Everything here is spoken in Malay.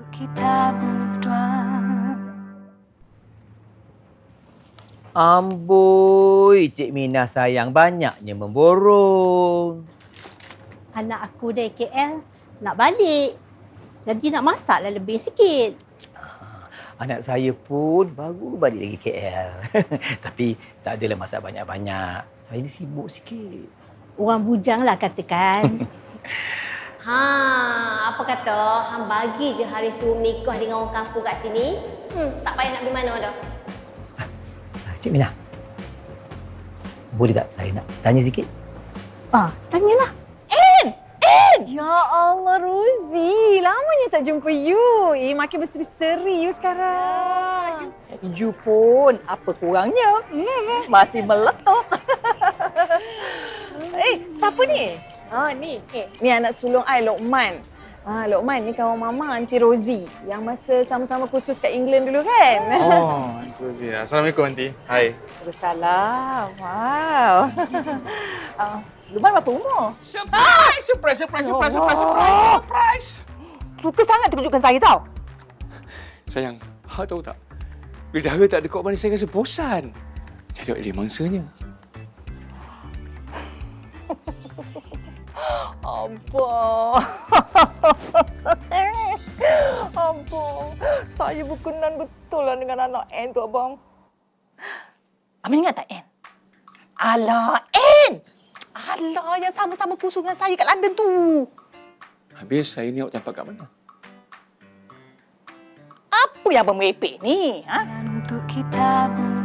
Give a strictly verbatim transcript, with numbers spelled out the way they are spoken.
Kita berdua. Amboi, Cik Mina sayang banyaknya memborong. Anak aku dari K L nak balik. Jadi nak masaklah lebih sikit. Anak saya pun baru balik lagi K L. Tapi tak adalah masak banyak-banyak. Saya ni sibuk sikit. Orang bujang lah katakan. Ha, apa kata? Hang bagi je Haris tu menikah dengan orang kampung kat sini. Hmm, tak payah nak pergi mana dah. Cik Mina, boleh tak saya nak tanya sikit? Ah, tanyalah. Ya Allah, Rozi. Lamanya tak jumpa you. Eh, makin berseri-seri you sekarang. You pun apa kurangnya? Hmm, masih meletup. Eh, siapa ni? Ah, ni. Eh, ni anak sulung I, Lokman. Ah, Lokman ni kawan mama, Aunty Rozi. Yang masa sama-sama kursus kat England dulu kan? Oh, Aunty Rozi. Assalamualaikum, Aunty. Hai. Waalaikumsalam. Wow. uh, Luman berapa umur? Surprise! Surprise, surprise, surprise, surprise, surprise, surprise! Suka sangat terkejutkan saya tau. Sayang, hak tahu tak? Bila Dara tak ada kat mana, saya rasa bosan. Cari oleh mangsanya. Abang. Abang. Saya berkenan betul lah dengan anak Ann tu, Abang. Abang ingat tak, Ann? Alah, Ann! Alah, yang sama-sama kursus dengan saya kat London tu. Habis saya ni awak campak kat mana? Apa yang abang merepek ni? Ha? Dan untuk kita berdua.